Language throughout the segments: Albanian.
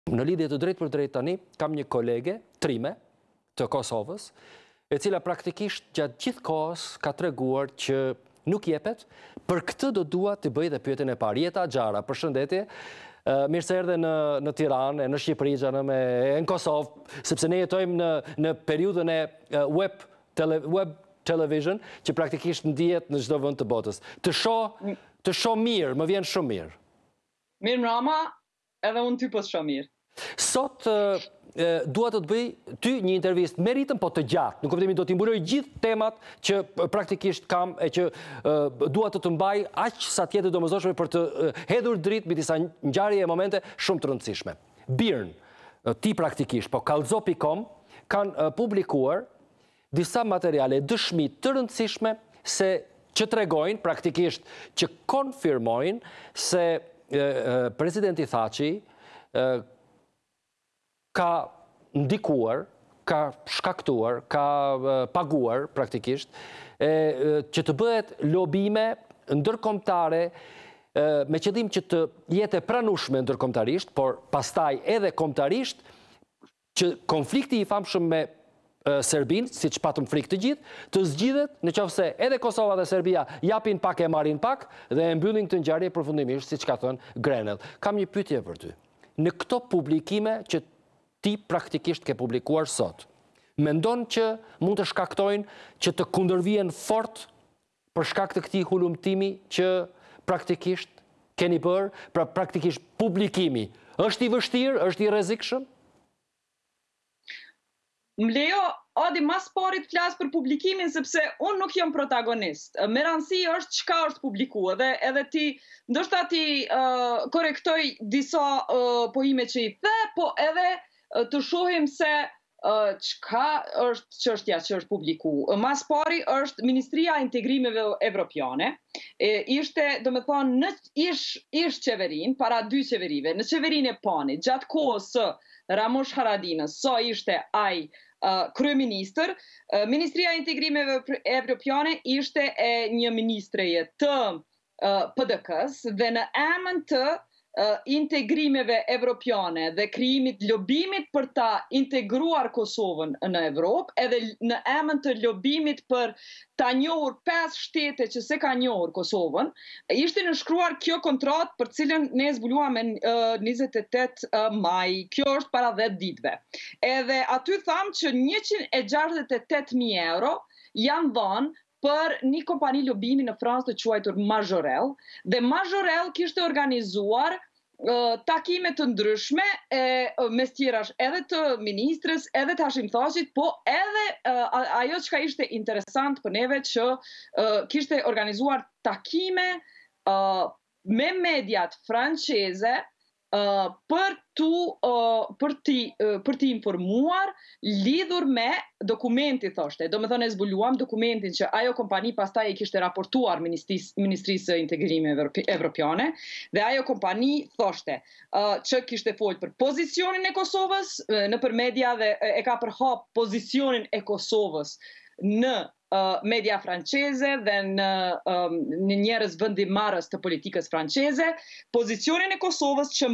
Në lidhje të drejt për drejt tani, kam një kolege, Trime, të Kosovës, e cila praktikisht gjatë gjithë kohës ka treguar që nuk jepet, për këtë do dua të bëj dhe pyetjen e parë. Jeta Xhara, përshëndetje. Mirë se erdhe në Tiranë, në Shqipëri, në Kosovë, sepse ne jetojmë në periudhën e web television, që praktikisht ndihet në çdo vend të botës. Të shoh mirë, më vjen shumë mirë. Mirë mrama, edhe unë ty po të shoh mirë. Sot dua të bëj ty një intervistë me ritëm, po të gjatë. Në kuptimin do t'i mbuloj gjithë temat që praktikisht kam e që dua të mbaj aq sa tjetë domosdoshme për të hedhur dritë mbi disa ngjarje e momente shumë të rëndësishme. Birn, ti praktikisht, po kallzo.com kanë publikuar disa materiale dëshmi të rëndësishme që tregojnë praktikisht që konfirmojnë se presidenti Thaçi ka ndikuar, ka shkaktuar, ka paguar praktikisht që të bëhet lobime ndërkombëtare me qëllim që të jetë e pranueshme ndërkombëtarisht, por pastaj edhe kombëtarisht që konflikti i famshëm me Serbinë, siç patëm frikë të gjithë, të zgjidhet nëse edhe Kosova dhe Serbia japin pak e marrin pak dhe e mbyllin këtë ngjarje përfundimisht, siç ka thënë Grenell. Kam një pyetje për ty. Në këto publikime që ti praktikisht ke publikuar sot, mendon që mund të shkaktojnë që të kundërvihen fort për shkak të këtij hulumtimi që praktikisht keni bërë, pra praktikisht publikimi? Është i vështirë, është i rrezikshëm? Më lejo, Adi, mas pari të flas për publikimin, sepse unë nuk jam protagonist. Me rëndësi është çka është publikuar, dhe edhe ti, ndoshta ti korektoj disa pojime që i the, po edhe të shohim se çka është çështja që është publikuar. Mas pari është Ministria e Integrimeve Evropiane. Ishte, domethënë, në ish qeverin, para dy qeverive, në qeverinë e Panit, gjatë kohës së Ramush Haradinës, sa ishte ai kryeministër, Ministria e Integrimeve Evropiane ishte e një ministreje të PDK-s dhe në emën të integrimeve evropiane dhe krijimit lobimit për ta integruar Kosovën në Evropë, edhe në emën të lobimit për ta njohur 5 shtete që se ka njohur Kosovën, ishte nënshkruar kjo kontratë për cilën ne zbuluam me 28 maj. Kjo është para 10 ditëve. Edhe aty tham që 168.000 euro janë dhënë për një kompani lobimi në Francë të quajtur Majorel, dhe Majorel kishte organizuar takime të ndryshme mes tjerash edhe të ministrës, edhe të Hashim Thaqit, po edhe ajo çka ishte interesant për neve që kishte organizuar takime me mediat franceze për t'i informuar lidhur me dokumenti, thoshte. Do me thënë e zbuluam dokumentin që ajo kompani pastaj i kishte raportuar Ministrisë së Integrimeve Evropiane, dhe ajo kompani thoshte që kishte folur për pozicionin e Kosovës nëpër media dhe e ka përhap pozicionin e Kosovës në media franceze dhe në njerëz vendimarrës të politikës franceze, pozicionin e Kosovës që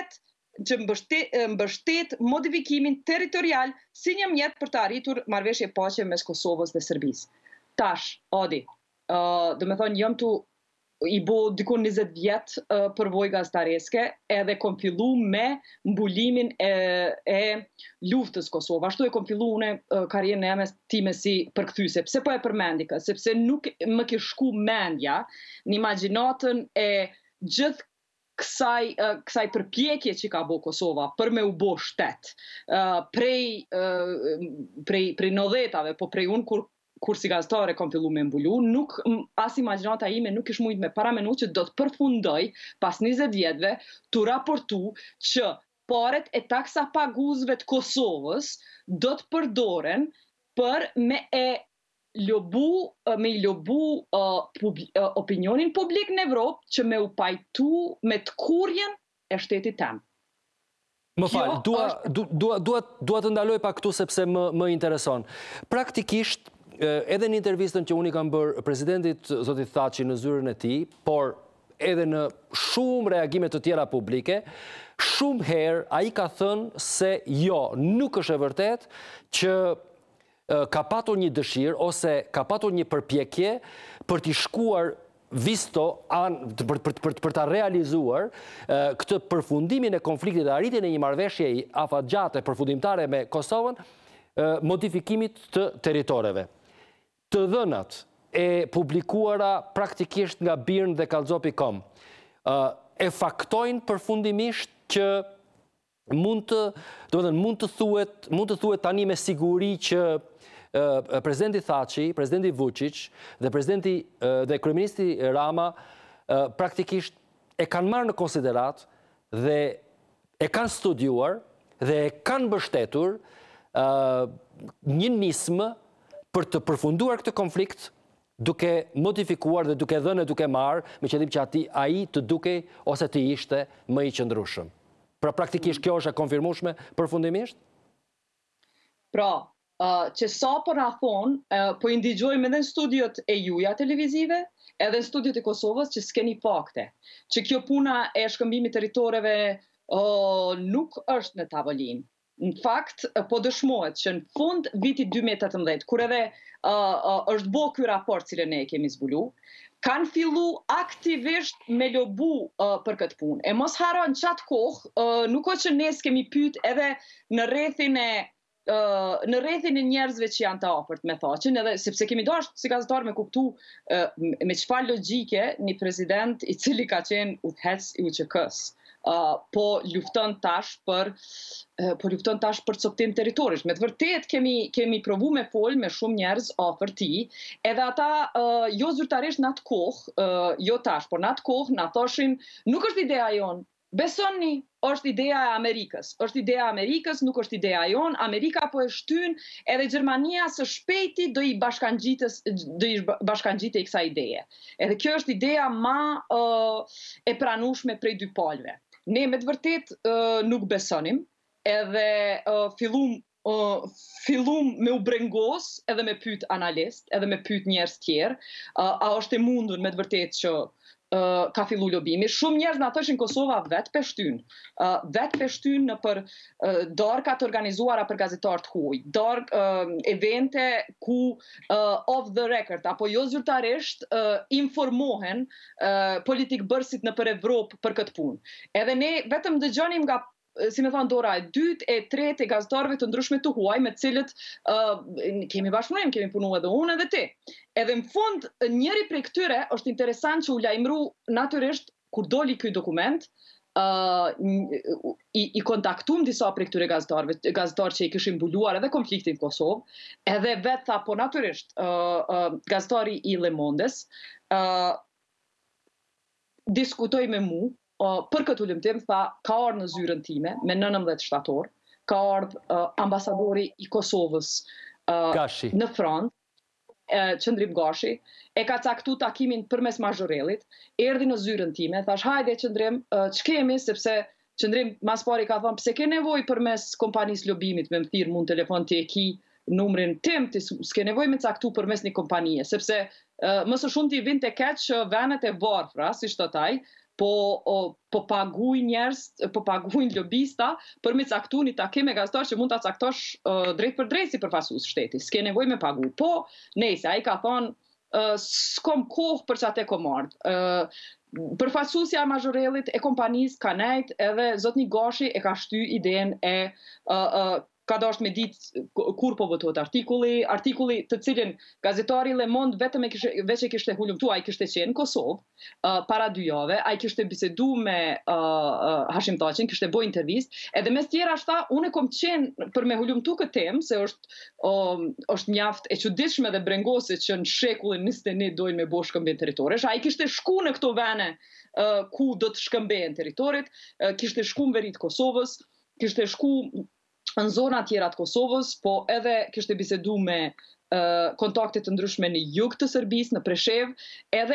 mbështet modifikimin territorial si një mjet për të arritur marrëveshje paqe mes Kosovës dhe Serbisë. Tash, Adi, do me thonë jam tu i bo dikun 20 vjet për vojë gastareske, edhe kom fillu me mbulimin e luftës Kosovë. Ashtu e kom fillu une karrierën e time si përkthyese. Pse po e përmendi kë? Sepse nuk më ke shku mendja në imagjinatën e gjithë kësaj përpjekje që ka bo Kosova për me u bo shtet. Prej 90-ave, po prej unë kur si gazetare kam fillu me mbulu, as imagjinata ime nuk ish mujt me paramenu që do të përfundoj pas 20 vjetëve të raportu që paret e taksa paguzve të Kosovës do të përdoren për me i lobu opinionin publik në Evropë që me u pajtu me të kurjen e shtetit tem. Më falë, dua të ndaloj pak këtu sepse më intereson. Praktikisht, edhe në intervistën që unë i kam bërë presidentit zotit Thaçi në zyrën e tij, por edhe në shumë reagimet të tjera publike, shumë herë a i ka thënë se jo, nuk është e vërtet që ka patur një dëshirë ose ka patur një përpjekje për t'i shkuar visto për ta realizuar këtë përfundimin e konfliktit dhe arritjen e një marrëveshje afatgjate përfundimtare me Kosovën, modifikimit të territoreve. Të dhënat e publikuara praktikisht nga Birn dhe Kallxo.com e faktojnë përfundimisht që mund të thuhet tani me siguri që Presidenti Thaçi, Presidenti Vučić dhe Kryeministri Rama praktikisht e kanë marrë në konsiderat dhe e kanë studiuar dhe e kanë mbështetur një nismë për të përfunduar këtë konflikt duke modifikuar dhe duke dhënë e duke marrë me qëllim që ai të dukej ose të ishte më i qëndrueshëm. Pra praktikisht kjo është e konfirmueshme përfundimisht? Pra, që sa po na thonë, po i ndigjojmë edhe në studiot e juja televizive, edhe në studiot e Kosovës që s'keni fakte. Që kjo puna e shkëmbimit territoreve nuk është në tavolinë. Në fakt, po dëshmohet që në fund vitit 2018, kur edhe është bo ky raport cilën ne e kemi zbulu, kanë fillu aktivisht me lobu për këtë punë. E mos haro në qatë kohë, nuk o që ne s'kemi pyet edhe në rrethin e njerëzve që janë të afërt me Thaçin, edhe sepse kemi dashur si gazetar me kuptu me çfarë logjike një president i cili ka qenë udhëhec i UÇK-s po lufton tash për coptim territorish. Me të vërtet kemi provu me fol me shumë njerëz afër tij, edhe ata jo zyrtarisht në atë kohë, jo tash, por në atë kohë na thoshin nuk është ideja jonë. Besoni, është ideja e Amerikës. Është ideja e Amerikës, nuk është ideja jonë. Amerika po e shtyn edhe Gjermania së shpejti do i bashkangjite i kësaj ideje. Edhe kjo është ideja ma e pranueshme prej dy palëve. Ne me të vërtet nuk besonim, edhe fillum me u brengos edhe me pyet analist, edhe me pyet njerëz tjerë, a është e mundur me të vërtet që ka fillu lobimi. Shumë njerëz na thoshin Kosova vetë peshtyn në për darka të organizuara për gazetar të huaj, evente ku off the record apo jo zyrtarisht informohen politik bërësit në për Evropë për këtë punë. Edhe ne vetëm dëgjonim nga si me thonë dora e dytë, e tretë e gazetarëve të ndryshme të huaj, me cilët kemi bashkëpunim, kemi punu edhe unë edhe ti. Edhe në fund, njëri prej këtyre është interesant që u lajmëru natyrisht kur doli ky dokument, i kontaktum disa prej këtyre gazetarë që i kishin mbuluar edhe konfliktin në Kosovë, edhe vetë tha po natyrisht gazetari i Le Mondes diskutoj me mu për këtë ulëmtim, tha, ka ardhur në zyrën time me 19 shtator, ka ardhur ambasadori i Kosovës në Francë, Qëndrim Gashi, e ka caktu takimin përmes Mazhorelit, erdhi në zyrën time, thash, hajde Qëndrim, ç'kemi, sepse Qëndrim mas pari ka thënë, pse ke nevojë përmes kompanisë lobimit me më thirr mund telefon ti e ki numrin tim, ti s'ke nevojë me caktu përmes një kompanie, sepse më së shumti vinte keq venet e varfra, si shtotaj, po paguajnë njerëz, po paguajnë lobista për me caktu një takim me gazetar që mund ta caktosh drejt për drejt si përfaqësues shteti. S'ke nevojë me pagu. Po, nejse, ai ka thonë, s'kom kohë për çate komard. Përfaqësuesja e Mazhorelit e kompanisë ka nejt edhe zotni Gashi e ka shty idenë e ka dashur me ditë kur po votohet artikulli të cilin gazetari Le Monde vetëm veç e kishte hulumtuar, ai kishte qenë në Kosovë para 2 javë, ai kishte bisedu me Hashim Thaçin, kishte bërë intervistë, edhe mes tjera shta, unë kom qenë për me hulumtu këtë temë, se është mjaft e çuditshme dhe brengose që në shekullin 21 dojnë me bo shkëmbim territoresh. Ai kishte shku në këto vene ku do të shkëmbehen territorit, kishte shku në veri të Kosovës, kishte shku në zona tjera të Kosovës, po edhe kishte bisedu me kontakte të ndryshme në jug të Serbisë, në Preshevë, edhe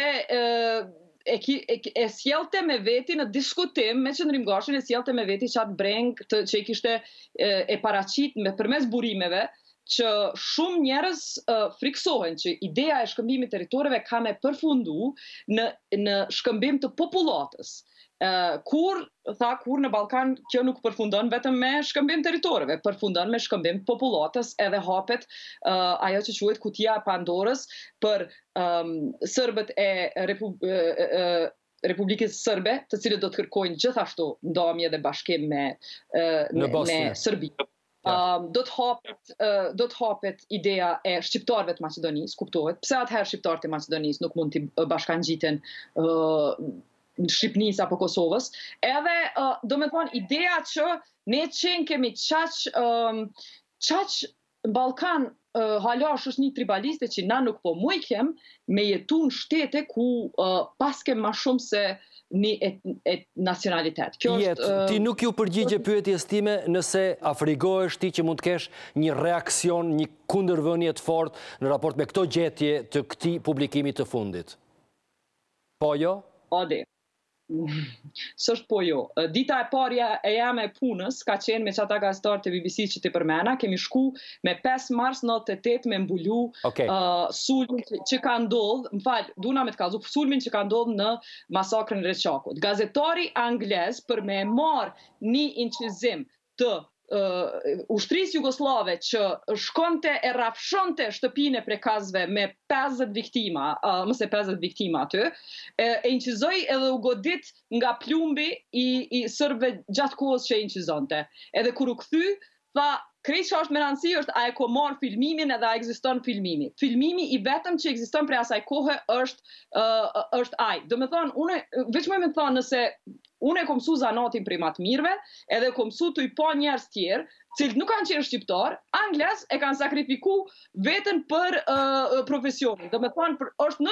e sjellte me veti në diskutim me Qëndrim Gashin, e sjellte me veti qatë breng që i kishte e paraqit përmes burimeve që shumë njerëz friksohen që ideja e shkëmbimit territoreve ka me përfundu në shkëmbim të popullatës. Kur në Ballkan kjo nuk përfundon vetëm me shkëmbim territoreve, përfundon me shkëmbim popullatës edhe hapet ajo që quhet kutia e Pandorës për serbët e Republikës Sërbe, të cilët do të kërkojnë gjithashtu ndamje dhe bashkim me Serbinë. Do të hapet ideja e shqiptarëve të Maqedonisë, kuptohet. Pse atëherë shqiptarët e Maqedonisë nuk mund të bashkangjiten në Shqipënisë apo Kosovës? Edhe, do me thonë, ideja që ne qenë kemi qaq Ballkan hala është një tribaliste që na nuk po mujkem me jetu në shtete ku paske ma shumë se një nacionalitet. Ti nuk ju përgjigje pyetjes time nëse afrigohesh ti që mund të kesh një reakcion, një kundërvënie të fortë në raport me këto gjetje të këtij publikimi të fundit. Po jo? Odi. S'është po jo. Dita e parja e jam e punës ka qenë me qata gazetarë të BBC që të përmena. Kemi shku me 5 mars 98 me mbulu sulmin që ka ndodhë, më falë, duna me të kalzu, sulmin që ka ndodhë në masakrën e Reçakut. Gazetari anglez për me marë një incizim të ushtrisë jugoslave që shkonte e rafshonte shtëpinë e prekazëve me 50 viktima, mëse 50 viktima aty, e incizoi edhe u godit nga plumbi i sërbëve gjatë kohës që e incizonte. Edhe kur u kthy, tha, krejt që është me rëndësi është a e ko marë filmimin edhe a ekziston filmimi. Filmimi i vetëm që ekziston për asaj kohë është aj. Do me thonë, veç me thonë nëse unë e kom mësu zanatin prej matë mirëve, edhe kom mësu të i pa njerës tjerë, cilët nuk kanë qenë shqiptar, angles e kanë sakrifiku vetën për profesionin. Do me thonë, është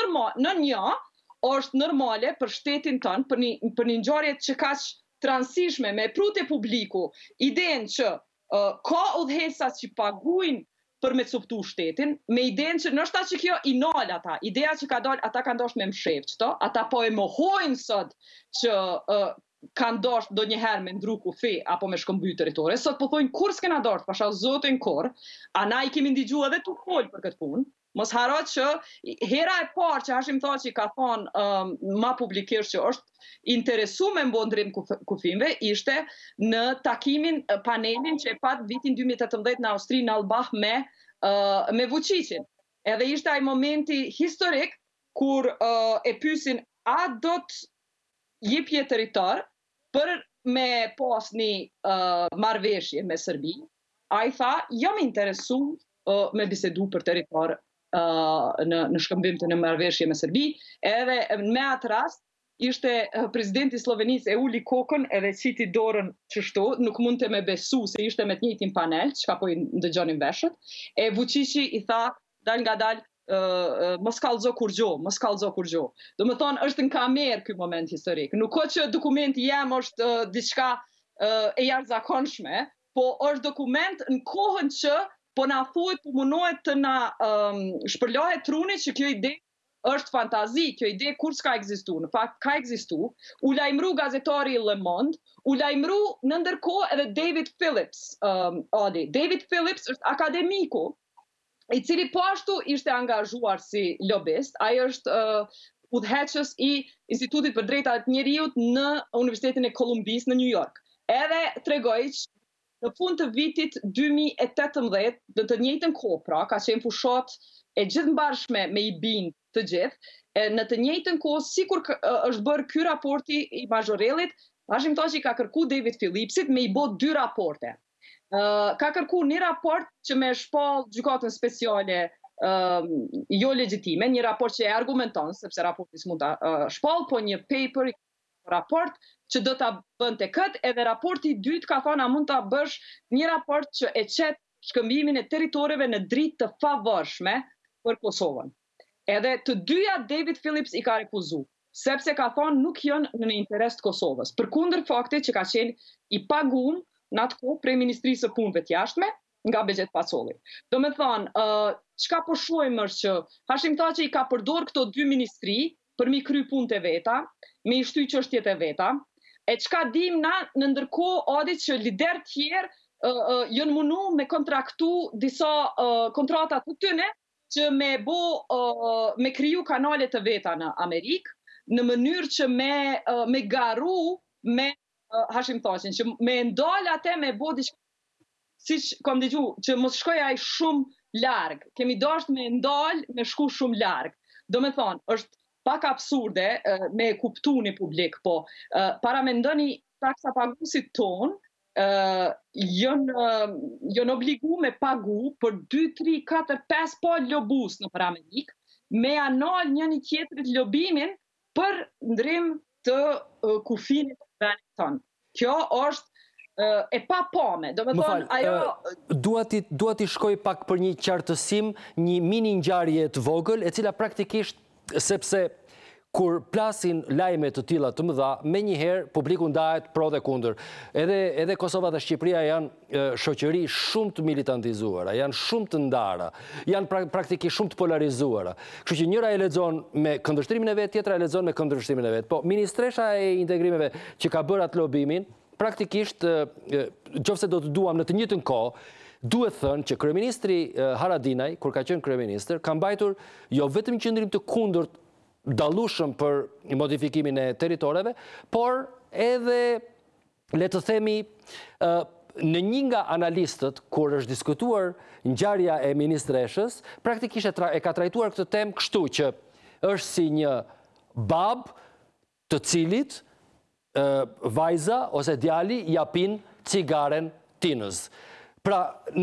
është normale për shtetin tënë, për një ngjarje që kaq transishme me prute publiku, idenë që ka udhëheqësat që paguajnë për me coptu shtetin, me idenë që nështë ta që kjo i nalë ata, ideja që ka dalë, ata kanë dosh me mshef qëto, ata po e mohojnë sot që kanë dosh do njëherë me ndru kufi apo me shkëmby territori, sot po thojnë kur s'kena dosh, pasha zotin kur, a na i kemi ndigju edhe të folë për këtë punë. Mos haro që hera e parë që Hashim Thaçi ka thonë ma publikisht që është interesu me mbondrim kufimve, ishte në takimin panelin që e pat vitin 2018 në Austri në Albah me Vučićin. Edhe ishte ai momenti historik kur e pysin a do të jepje territor për me pas një marrëveshje me Serbi. A i tha, jam interesu me bisedu për territor në shkëmbim të në marrëveshje me Serbi, edhe me atë rast ishte presidenti Slovenisë e uli kokën edhe qiti dorën qështu, nuk mund të me besu se ishte me të njëjtin panel, që ka po i ndëgjonin veshët, e Vučići i tha, dal nga dal, mos kallëzo kur gjo. Do me thonë, është në kamerë ky moment historik. Nuk ko që dokumenti jem është diçka e jashtëzakonshme, po është dokument në kohën që po na thuhet, po munohet të na shpërlahet truni që kjo ide është fantazi, kjo ide kur s'ka ekzistu, në fakt ka ekzistu, u lajmëru gazetari Le Monde, u lajmëru në ndërkohë edhe David Phillips, David Phillips është akademiku, i cili po ashtu ishte angazhuar si lobist, ai është udhëheqës i Institutit për Drejtat e Njerëzit në Universitetin e Kolumbisë në New York. Edhe tregoi që në fund të vitit 2018, në të njëjtën kohë, pra, ka qenë fushat e gjithëmbarshme me i bind të gjithë, në të njëjtën kohë, sikur është bërë ky raporti i Mazhorelit, Hashim Thaçi ka kërku David Phillipsit me i bë 2 raporte. Ka kërku një raport që me shpall gjykatën speciale jo legjitime, një raport që e argumenton, sepse raporti s'mund ta shpall, po një paper, raport që do ta bënte këtë, edhe raporti i dytë ka thonë a mund ta bësh një raport që e qet shkëmbimin e territoreve në dritë të favorshme për Kosovën. Edhe të dyja David Phillips i ka refuzu, sepse ka thonë nuk janë në interes të Kosovës, përkundër faktit që ka qenë i paguar në atë kohë prej Ministrisë së Punëve të Jashtme nga Bexhet Pacolli. Do me thonë, çka po shohim është që Hashim Thaçi i ka përdor këto 2 ministri për mi kry punët e veta, me i shty çështjet e veta, e çka dim na në ndërkohë Adi që lider tjerë jënë mundu me kontraktu disa kontrata të tyne që me kriju kanale të veta në Amerikë, në mënyrë që me garu me Hashim Thaqin, që me ndalë atë me bo diçka, siç kam dëgju, që mos shkoj ai shumë larg. Kemi dashur me ndalë, me shku shumë larg. Do me thonë, është pak absurde me kuptu një publik, po para mendoni taksa paguesit ton janë obligu me pagu për 2, 3, 4, 5 po lobus në për Amerikë, me anal njëri tjetrit lobimin për ndrim të kufinit të venit tonë. Kjo është e pa pame. Do me thonë, ajo... Dua t'i shkoj pak për një qartësim, një mini ngjarje të vogël, e cila praktikisht, sepse kur plasin lajme të tilla të mëdha, menjëherë publiku ndahet pro dhe kundër. Edhe Kosova dhe Shqipëria janë shoqëri shumë të militantizuara, janë shumë të ndara, janë praktikisht shumë të polarizuara. Kështu që njëra e lexon me këndvështrimin e vet, tjetra e lexon me këndvështrimin e vet. Po ministresha e integrimeve që ka bërë atë lobimin, praktikisht, nëse do të duam në të njëjtën kohë, duhet thënë që kryeministri Haradinaj, kur ka qenë kryeministër, ka mbajtur jo vetëm qëndrim të kundërt dallueshëm për modifikimin e territoreve, por edhe, le të themi, në një nga analistët, kur është diskutuar ngjarja e ministreshës, praktikisht e ka trajtuar këtë temë kështu që është si një bab të cilit vajza ose djali japin cigaren tinës. Pra,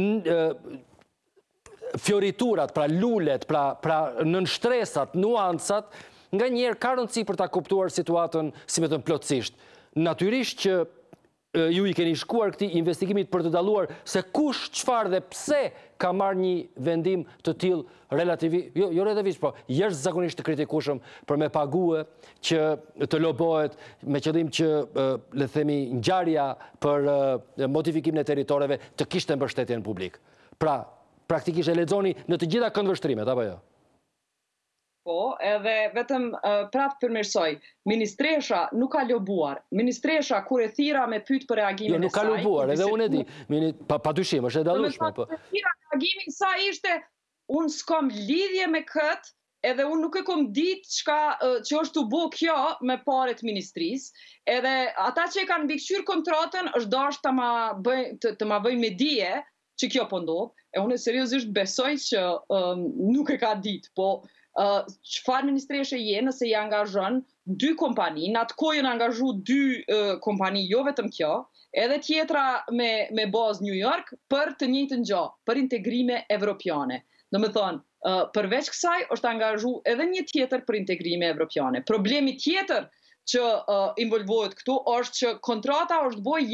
fioriturat, pra lulet, pra nënshtresat, nuancat, nga njerë ka rëndësi për ta kuptuar situatën, si me thënë plotësisht. Natyrisht që ju i keni shkuar këtij investigimit për të dalluar se kush, çfarë dhe pse ka marrë një vendim të tillë relativisht, jo relativisht, po jashtëzakonisht të kritikueshëm për me pague që të lobohet me qëllim që, le të themi, ngjarja për modifikimin e territoreve të kishte mbështetjen publik. Pra, praktikisht e lexoni në të gjitha këndvështrimet, apo jo? Po, edhe vetëm prapë përmirësoj, ministresha nuk ka lobuar. Ministresha kur e thira me pyet për reagimin e saj. Jo, nuk ka lobuar, edhe unë e di. Padyshim, është e dallueshme. Thira reagimin i saj ishte, unë s'kam lidhje me këtë, edhe unë nuk e kom ditë që është të bo kjo me paret ministrisë, edhe ata që e kanë mbikëqyr kontratën është dashur të ma bëjnë me dije që kjo po ndodh, e unë seriozisht besoj që nuk e ka ditë, po çfarë ministreshe je nëse i angazhon 2 kompani, në atë kohë janë angazhu 2 kompani, jo vetëm kjo, edhe tjetra me bazë New York për të njëjtën gjë, për integrime evropiane. Do me thonë, përveç kësaj është angazhu edhe një tjetër për integrime evropiane. Problemi tjetër që involvohet këtu është që kontrata është bërë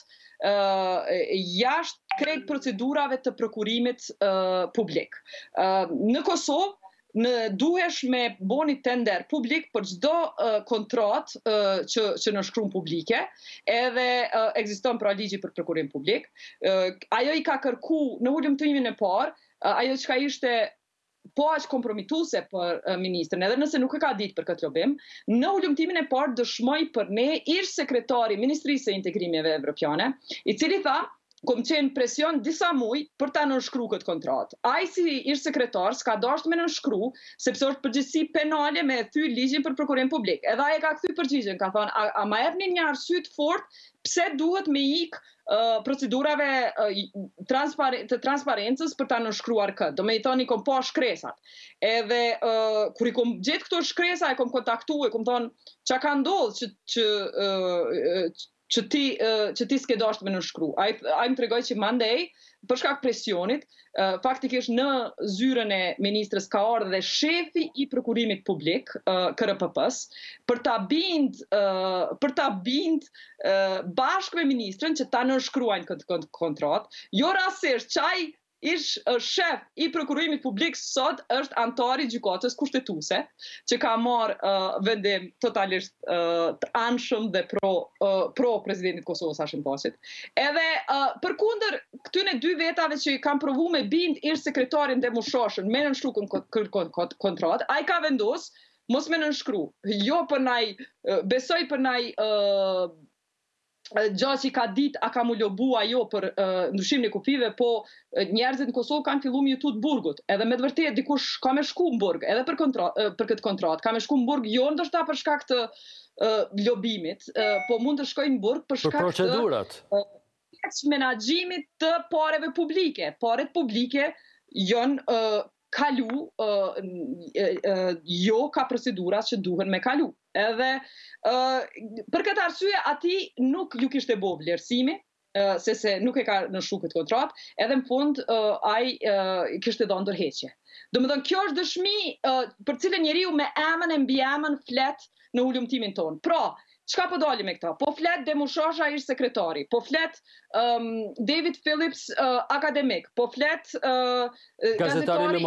jashtë krejt procedurave të prokurimit publik. Në Kosovë, duhesh me boni tender publik për çdo kontrat që në shkruan publike, edhe ekziston pra ligji për prokurim publik. Ajo i ka kërku në ulëmtimin e parë, ajo çka ishte po aq kompromituese për ministrin, edhe nëse nuk e ka ditë për këtë lobim, në ulëmtimin e parë dëshmoi për ne ish sekretari Ministrisë së Integrimeve Evropiane, i cili tha kom qenë presion disa muj për ta nënshkru këtë kontratë. Ai si ish sekretar s'ka dashur me nënshkru, sepse është përgjegjësi penale me thy ligjin për prokurim publik. Edhe ai ka kthy përgjigjen, ka thënë, a ma jepni një arsye të fortë pse duhet me ik procedurave të transparencës për ta nënshkruar këtë. Do me i thoni kom pa shkresat. Edhe kur i kom gjetë këto shkresa, e kom kontaktu, e kom thonë çka ka ndodhur që ti s'ke dashur me nënshkru. Ai më tregoi që mandej, për shkak presionit, faktikisht në zyrën e ministrës ka ardhur dhe shefi i prokurimit publik, KRPP-s, për ta bind bashkë me ministrën që ta nënshkruajnë këtë kontratë. Jo rastësisht çaj ish shef i prokurimit publik sot është antari i gjykatës kushtetuese, që ka marrë vendim totalisht të anshëm dhe pro presidentit Kosovës Hashim Thaqit. Edhe përkundër këtyne 2 vetave që kanë provu me bind ish sekretarin dhe Mushoshën me nënshkru kontratë, ai ka vendos mos me nënshkru. Jo për besoj për gjë që ka ditë a ka mu lobu ajo për ndryshimin e kufive, po njerëzit në Kosovë kanë fillu me jetu të burgut. Edhe me të vërtetë dikush ka me shku në burg, edhe për këtë kontratë, ka me shku në burg jo ndoshta për shkak të lobimit, po mund të shkojnë në burg për shkak të procedurat. Menaxhimit të pareve publike. Paret publike janë kalu jo ka procedurat që duhen me kalu. Edhe për këtë arsye ati nuk ju kishte bo vlerësimi, se nuk e ka nështru këtë kontratë, edhe në fund ai kishte dhënë ndërheqje. Domethënë kjo është dëshmi për cilën njeriu me emën e mbi emën flet në ulëmtimin tonë. Pra, çka po dali me këta? Po flet Demushasha ish sekretari, po flet David Phillips akademik, po flet gazetari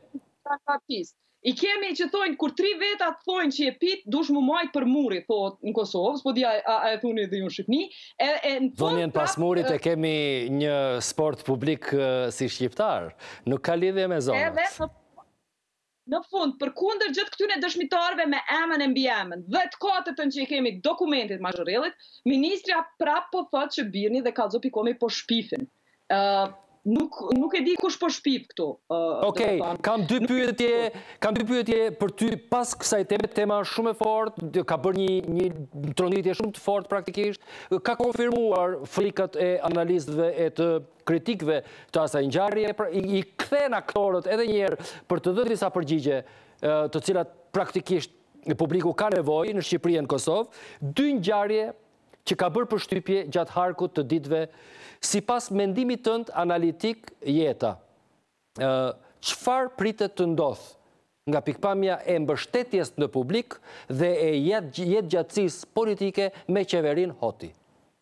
i I kemi që thojnë, kur 3 veta thojnë që je pit, dush mu majt për muri, thot në Kosovë, s'po di a e thuni dhe ju në Shqipni. Dhënien pas murit e kemi një sport publik si shqiptar, nuk ka lidhje me zonat. Në fund, për kundër gjithë këtyne dëshmitarve me emën e mbi emën, dhe të katërtën që i kemi dokumentit mazhërellit, ministrja prap po thot që birni dhe kalzo pikomi po shpifin. Nuk e di kush po shpif këtu. Okej, kam dy pyetje për ty pas kësaj tema shumë e fortë, ka bërë një tronditje shumë të fortë praktikisht, ka konfirmuar frikat e analistëve e të kritikëve të asaj ngjarje, i kthen aktorët edhe një herë për të dhënë disa përgjigje të cilat praktikisht publiku ka nevojë në Shqipëri e në Kosovë, 2 ngjarje që ka bërë përshtypje gjatë harkut të ditëve, sipas mendimit tënd analitik Jeta. Çfarë pritet të ndodh nga pikpamja e mbështetjes në publik dhe e jetëgjatësisë politike me qeverinë Hoti?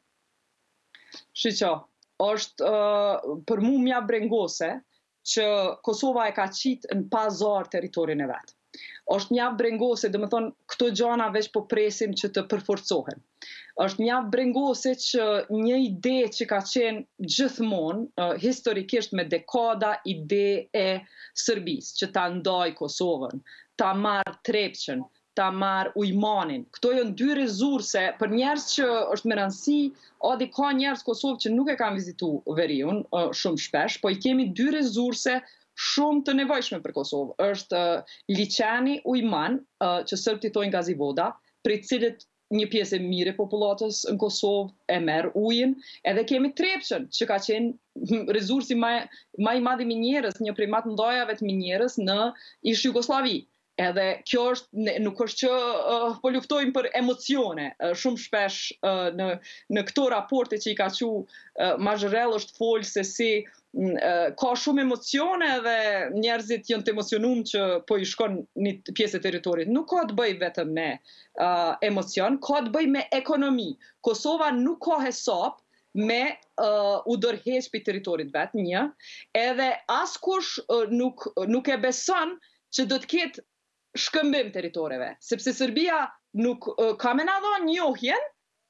Shiqo, është për mu mja brengose që Kosova e ka qitë në pazar territorin e vetë. Është mjaft brengose, dhe më thonë, këto gjana veç po presim që të përforcohen. Është mjaft brengose që një ide që ka qenë gjithmonë, historikisht me dekada, ide e Sërbis, që ta ndaj Kosovën, ta marë Trepqen, ta marë Ujmanin. Këto janë 2 rezurse për njerëz që është me rëndësi, adi ka njerëz Kosovë që nuk e kanë vizitu veriun shumë shpesh, po i kemi 2 rezurse shumë të nevojshme për Kosovë. Është liçeni Ujman, që sërbët i thojnë Gazivoda, për i cilit një pjesë e mire popullatës në Kosovë e merë ujin, edhe kemi Trepqen, që ka qenë rezursi ma i madh i minjerës, një prej më të mëdhajave të minjerës në ish Jugosllavi. Edhe kjo është, nuk është që po luftojmë për emocione. Shumë shpesh në këto raporte që i ka qu Mazhërell është folë se si ka shumë emocione dhe njerëzit janë të emocionum që po i shkon një pjesë e teritorit. Nuk ka të bëj vetëm me emocion, ka të bëj me ekonomi. Kosova nuk ka hesap me u dërheq për teritorit vetë, një, edhe askush nuk e beson që do të ketë shkëmbim territoreve, sepse Serbia nuk ka me na dhënë njohjen,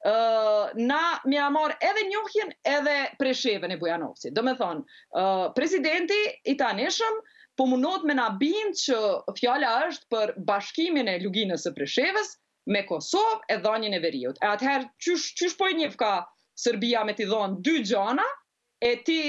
na me amar edhe njohjen edhe Preshevën e Bujanovcit. Do me thonë, presidenti i tanishëm po munot me na bind që fjala është për bashkimin e luginës së Preshevës me Kosovë e dhënien e Veriut. E atëherë, qysh po i njeh ka Serbia me t'i dhënë 2 gjana e ti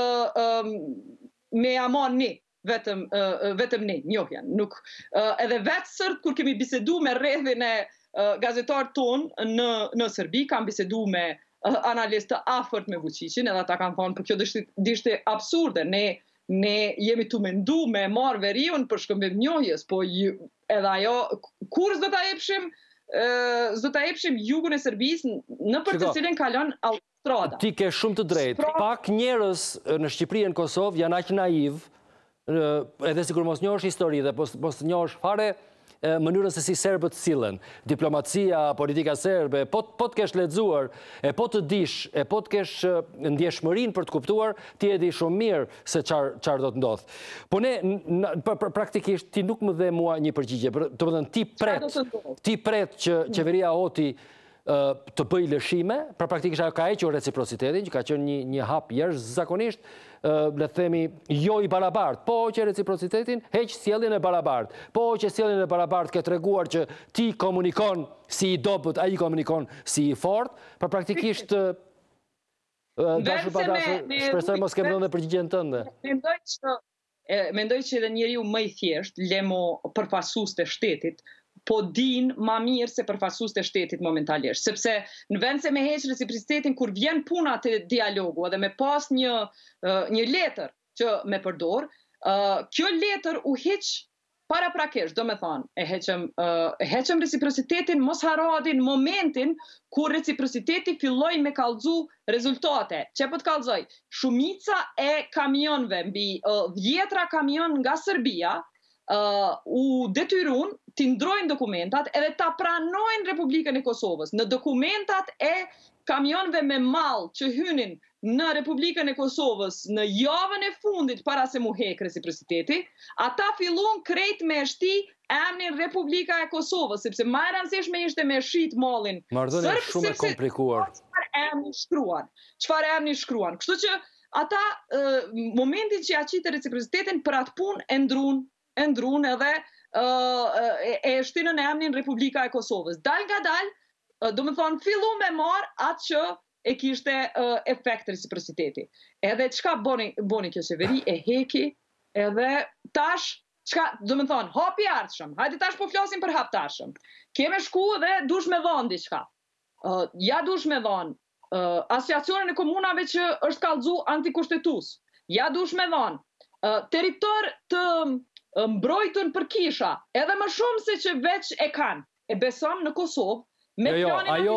me amar një. Vetëm ne, njohjen. Edhe vetë sërt, kur kemi bisedu me rrethin e gazetar ton në Serbi, kam bisedu me analistë afërt me Vučićin, edhe ata kanë thonë, për kjo dishte absurde, ne jemi të mendu me marrë veriun për shkëmbim njohjes, po edhe ajo, kur s'do ta epshim jugun e Serbis në për të cilin kalon autostrada. Ti ke shumë të drejtë. Pak njerëz në Shqipëri e në Kosovë janë aq naiv, edhe sikur mos njohësh histori dhe mos njohësh fare mënyrën se si serbët sillen, diplomacia, politika serbe, po të kesh lexuar, e po të dish, e po të kesh ndjeshmërinë për të kuptuar, ti e di shumë mirë se çfarë do të ndodh. Po ne praktikisht ti nuk më dhe mua një përgjigje, domethënë ti pret që qeveria Hoti të bëj lëshime, pra praktikisht ajo ka hequr reciprocitetin, që ka qenë një hap jashtëzakonisht, le të themi, jo i barabartë, po që reciprocitetin heq sjelljen e barabartë. Po që sjelljen e barabartë ke treguar që ti komunikon si i dobët, ai komunikon si i fortë, pra praktikisht dashur pa dashur, shpresoj mos kem dhënë përgjigjen tënde. Mendoj që edhe njeriu më i thjesht, lemo përfaqësues të shtetit, po din ma mirë se përfaqësues të shtetit momentalisht, sepse në vend se me heq reciprocitetin kur vjen puna të dialogu edhe me pas një letër që me përdor, kjo letër u heq paraprakisht, do me thonë, e heqëm reciprocitetin, mos haradin momentin kur reciprociteti filloj me kallëzu rezultate. Që po të kallëzoj, shumica e kamionve, mbi 10 kamion nga Serbia, u detyrun të ndrojnë dokumentat edhe ta pranojnë Republikën e Kosovës. Në dokumentat e kamionve me mall që hynin në Republikën e Kosovës në javën e fundit para se mu hek reciprociteti, ata fillon krejt me shti emnin Republika e Kosovës, sepse më e rëndësishme ishte me shit mallin. Marrëdhënia është shumë e komplikuar. Çfarë emni shkruan. Kështu që ata momentin që ja qitë reciprocitetin për atë punë e ndrun edhe e shtinën e emnin Republika e Kosovës. Dal nga dal, do me thonë, fillu me marë atë që e kishte efekt reciprociteti. Edhe çka boni kjo qeveri, e heki, edhe tash, do me thonë, hapi ardhshëm, hajde tash po flasim për hap tashëm. Keme shku dhe dush me dhonë diçka. Ja dush me dhonë, asociacionin e komunave që është kallëzu antikushtetues. Ja dush me dhonë, territor të mbrojtën për kisha, edhe më shumë se që veç e kanë. E besom në Kosovë, ajo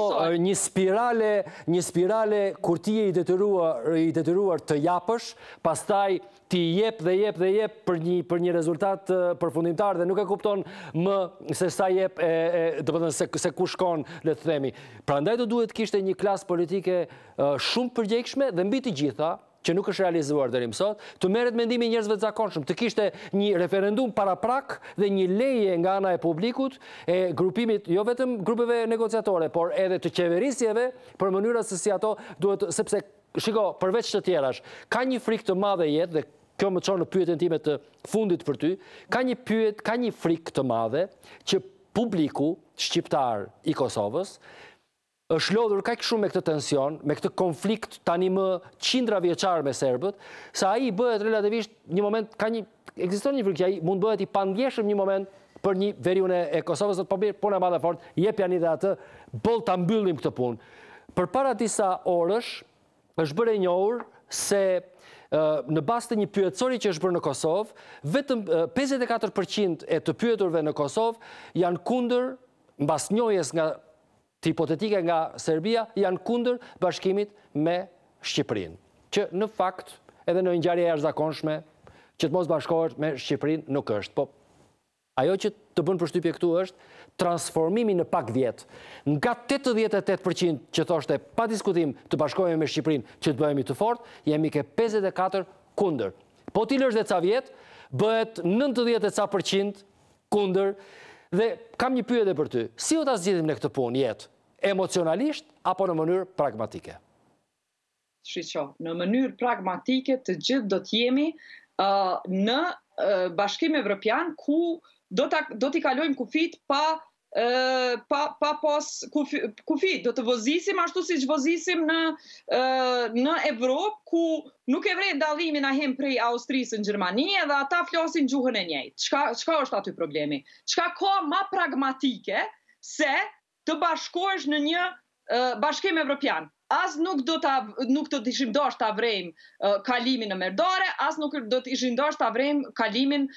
një spirale kur ti je i detyruar të japësh, pastaj ti jep për një rezultat përfundimtar dhe nuk e kupton më se sa jep, se ku shkon, le të themi. Prandaj do duhet kishte një klasë politike shumë përgjegjshme dhe mbi të gjitha, që nuk është realizuar deri më sot, të merret mendimi njerëzve të zakonshëm, të kishte një referendum paraprak dhe një leje nga ana e publikut, e grupimit, jo vetëm grupeve negociatore, por edhe të qeverisjeve, për mënyrën se si ato duhet, sepse, shiko, përveç të tjerash, ka një frikë të madhe jetë, dhe kjo më çon në pyetjen time të fundit për ty, ka një frikë të madhe që publiku shqiptar i Kosovës është lodhur kaq shumë me këtë tension, me këtë konflikt tani më qindra vjeçar me serbët, sa ai bëhet relativisht një moment, ekziston një frikë që ai mund bëhet i pandjeshëm një moment për një veriun e Kosovës, do të po punë e madhe fort, jepjani dhe atë, boll ta mbyllim këtë punë. Përpara disa orësh është bërë e njohur se në bazë të një pyetësori që është bërë në Kosovë, vetëm 54% e të pyeturve në Kosovë janë kundër, mbas njohjes nga hipotetike nga Serbia, janë kundër bashkimit me Shqipërinë. Që në fakt, edhe në ngjarje jashtëzakonshme, që të mos bashkohet me Shqipërinë nuk është. Po, ajo që të bën përshtypje këtu është transformimi në pak vjet. Nga 88% që thoshte pa diskutim të bashkohemi me Shqipërinë që të bëhemi të fortë, jemi ke 54 kundër. Po ti lësh dhe ca vjet, bëhet 90% kundër. Dhe kam një pyetje për ty. Si u ta zgjidhim në këtë punë jetë? Emocionalisht apo në mënyrë pragmatike? Shiqo, në mënyrë pragmatike të gjithë do t'jemi në Bashkim Evropian ku do t'i kalojmë kufit pa pas kufit. Do të vozisim ashtu si që vozisim në Evropë ku nuk e vren dallimin ahem prej Austrisë në Gjermani edhe ata flasin gjuhën e njëjtë. Çka është aty problemi? Çka ka ma pragmatike se të bashkohesh në një bashkim evropian? As nuk do të ishim dash ta vrejmë kalimin në Merdare, as nuk do të ishim dash ta vrejmë kalimin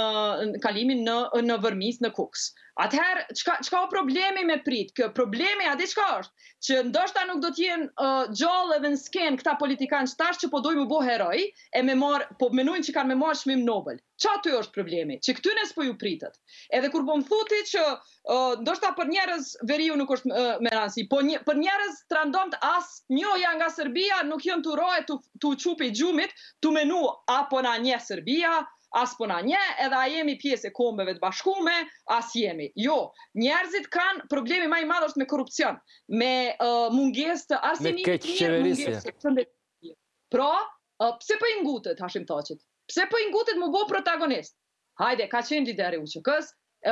në Vërmis, në Kuks. Atëherë, çka o problemi me prit? Kjo problemi, a di çka është? Që ndoshta nuk do t'jenë gjallë edhe në sken këta politikanë qëtash që po dojmë u bo heroj, po menojnë që kanë me marrë çmim Nobel. Qa ty është problemi? Që këtyne s'po ju pritët. Edhe kur po më thuti që ndoshta për njerëz veriu nuk është me rëndësi, po për njerëz trandomt as njohja nga Serbia nuk jënë të roje të qupi gjumit, të menu apo na nje Serbia, as puna nje, edhe a jemi pjesë e kombeve të bashkume, as jemi. Jo, njerëzit kanë problemi më i madh është me korrupsion, me mungesë të arsimit të mirë, mungesë të shëndetësisë. Pra, pse po i ngutet Hashim Thaçit? Pse po i ngutet më bo protagonist? Hajde, ka qenë lideri UÇK-s,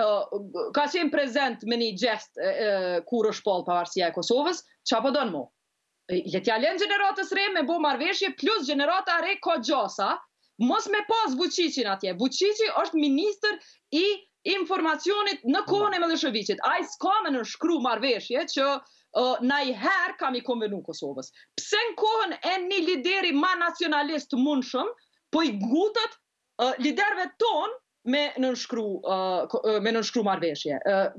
ka qenë prezent me një gest kur është shpall pavarësia e Kosovës, çfarë po don mo? Le t'ja lënë gjeneratës re me bo marrëveshje, plus gjenerata re ka gjasa, mos me pas Vučićin atje. Vučići është ministër i informacionit në kohën e Miloševićit. Ai s'ka me nënshkru marrëveshje që najherë kam i konvenu Kosovës. Pse në kohën e një lideri ma nacionalist mundshëm, po i ngutet liderëve ton me nënshkru marrëveshje.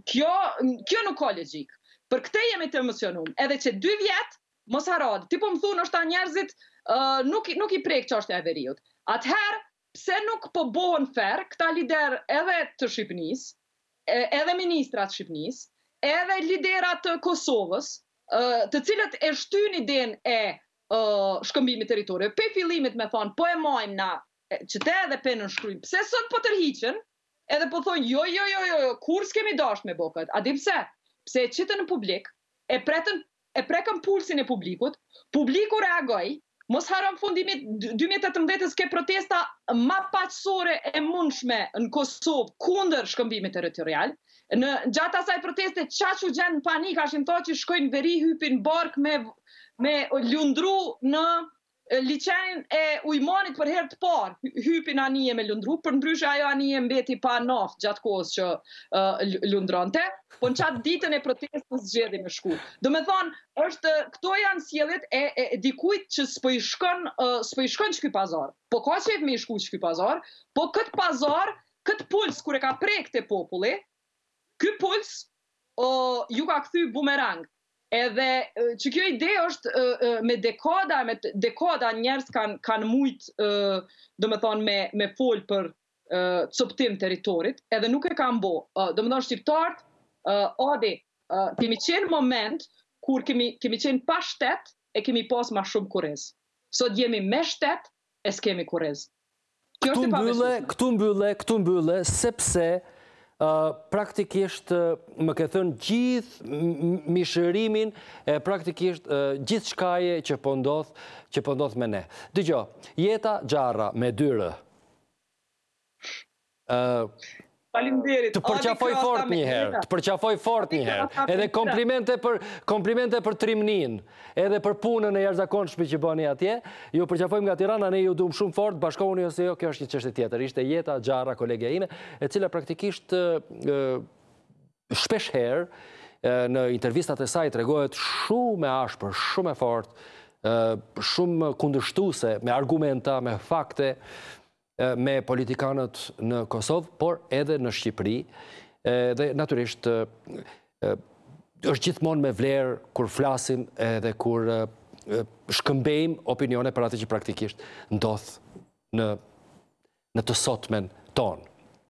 Kjo nuk ka logjik. Për këtë jemi të emocionum. Edhe që 2 vjet, mos harrod, ti po më thunë është ta njerëzit nuk i prek çështja e veriut. Atëherë, pse nuk po bohen fer këta lider edhe të Shqipënisë, edhe ministrat të Shqipënisë, edhe liderat të Kosovës, të cilët e shtyn idenë e shkëmbimit territorieve, pe fillimit me thonë, po e majmë na qëte edhe pe nënshkrujmë. Pse sot po tërhiqen, edhe po thonë, jo, kur s'kemi dash me bokët. A di pse? Pse e qitën në publik, e prekën pulsin e publikut, publiku reagoj, mos haron fundimit 2018 ke protesta ma paqësore e mundshme në Kosovë kundër shkëmbimit territorial. Në gjatë asaj proteste qaq u gjenë në panik, Hashim Thaçi shkojnë veri, hypin bark me lundru në liçenin e Ujmanit për herë të parë. Hypin anije me lundru, për ndryshe ajo anije mbeti pa naft gjatë kohës që lundronte, po në qatë ditën e protestës zgjedhi me shku. Do me thonë, këto janë sjelljet e dikujt që s'po i shkon që ky pazar. Po ka qef me i shku që ky pazar, po këtë pazar, këtë puls kur e ka prek të populli, ky puls ju ka kthy bumerang. Edhe që kjo ide është me dekada njerëz kanë mujt, do me thonë, me fol për coptim territorit, edhe nuk e kanë bo. Do me thonë shqiptarët, adi, kemi qenë moment kur kemi qenë pa shtet e kemi pas ma shumë kurrez. Sot jemi me shtet e s'kemi kurrez. Këtu mbylle, sepse praktikisht më ke thënë gjithë mishërimin e praktikisht gjithë shkaje që po ndodh me ne. Dëgjo, Jeta Xharra me 2 r. Faleminderit. Të përqafoj fort një herë, edhe komplimente për trimnin, edhe për punën e jashtëzakonshme që bëni atje. Ju përqafojmë nga Tirana, ne ju duam shumë fort, bashkohuni ose jo, kjo është një çështje tjetër. Ishte Jeta Xharra, kolegja ime, e cila praktikisht shpesh herë në intervistat e saj tregohet shumë e ashpër, shumë e fortë, shumë kundërshtuese, me argumenta, me fakte, me politikanët në Kosovë, por edhe në Shqipëri, dhe naturisht është gjithmonë me vlerë kur flasim edhe kur shkëmbejmë opinione për atë që praktikisht ndodh në të sotmen tonë.